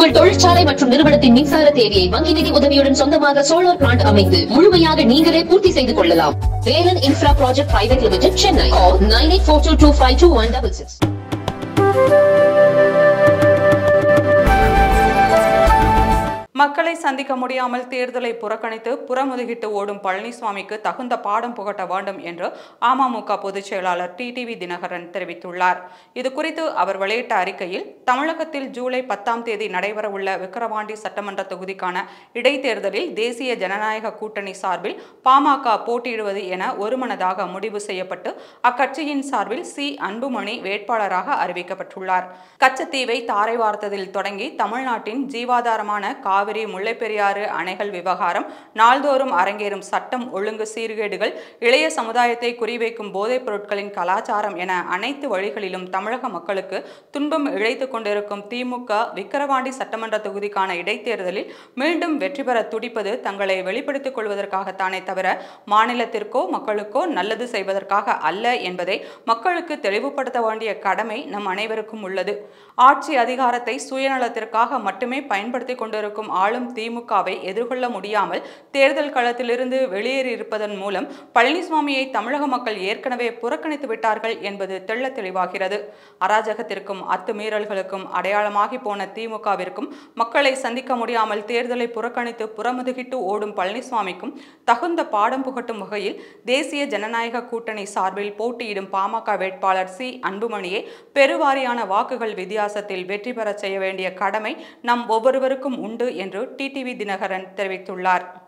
உங்கள் தொழிற்சாலை மற்றும் நிறுவனத்தின் மின்சார தேவையை வங்கி நிதி உதவியுடன் சொந்தமாக சோலார் பிளான்ட் அமைத்து முழுமையாக நீங்களே பூர்த்தி செய்து கொள்ளலாம். Velan infra project private limited, Chennai. 9842252166. மக்களை சந்திக்க முடியாமல் தேர்தலை புறக்கணித்து புறமுதுகிட்டு ஓடும் பழனிசாமிக்கு தகுந்த பாடம் புகட்ட வேண்டும் என்று அமமுக பொதுச் செயலாளர் டிடிவி தினகரன் தெரிவித்துள்ளார். இதுகுறித்து அவர் வெளியிட்ட அறிக்கையில், தமிழகத்தில் ஜூலை 10 நடைபெறவுள்ள விக்கிரவாண்டி சட்டமன்ற தொகுதிக்கான இடைத்தேர்தலில் தேசிய ஜனநாயக கூட்டணி சார்பில் பாமக போட்டியிடுவது என ஒருமனதாக முடிவு செய்யப்பட்டு அக்கட்சியின் சார்பில் சி. அன்புமணி வேட்பாளராக அறிவிக்கப்பட்டுள்ளார். கச்சத்தீவை தாரை வார்த்ததில் தொடங்கி தமிழ்நாட்டின் ஜீவாதாரமான காவிரி, முல்லைப்பெரியாறு அணைகள் விவகாரம், நாள்தோறும் அரங்கேறும் சட்டம் ஒழுங்கு சீர்கேடுகள், இளைய சமுதாயத்தை குறிவைக்கும் போதைப் பொருட்களின் கலாச்சாரம் என அனைத்து வழிகளிலும் தமிழக மக்களுக்கு துன்பம் இழைத்துக் கொண்டிருக்கும் திமுக விக்கிரவாண்டி சட்டமன்ற தொகுதிக்கான இடைத்தேர்தலில் மீண்டும் வெற்றி பெற துடிப்பது தங்களை வெளிப்படுத்திக் கொள்வதற்காகத்தானே தவிர மாநிலத்திற்கோ மக்களுக்கோ நல்லது செய்வதற்காக அல்ல என்பதை மக்களுக்கு தெளிவுபடுத்த வேண்டிய கடமை நம் அனைவருக்கும் உள்ளது. ஆட்சி அதிகாரத்தை சுயநலத்திற்காக மட்டுமே பயன்படுத்திக் கொண்டிருக்கும் ஆளும் திமுகவை எதிர்கொள்ள முடியாமல் தேர்தல் களத்திலிருந்து வெளியேறியிருப்பதன் மூலம் பழனிசாமியை தமிழக மக்கள் ஏற்கனவே புறக்கணித்து விட்டார்கள் என்பது தெள்ள தெளிவாகிறது. அராஜகத்திற்கும் அத்துமீறல்களுக்கும் அடையாளமாகி போன திமுகவிற்கும் மக்களை சந்திக்க முடியாமல் தேர்தலை புறக்கணித்து புறமுதுகிட்டு ஓடும் பழனிசாமிக்கும் தகுந்த பாடம் புகட்டும் வகையில் தேசிய ஜனநாயக கூட்டணி சார்பில் போட்டியிடும் பாமக வேட்பாளர் சி. அன்புமணியை பெருவாரியான வாக்குகள் வித்தியாசத்தில் வெற்றி பெற செய்ய வேண்டிய கடமை நம் ஒவ்வொருவருக்கும் உண்டு என்று டிடிவி தினகரன் தெரிவித்துள்ளார்.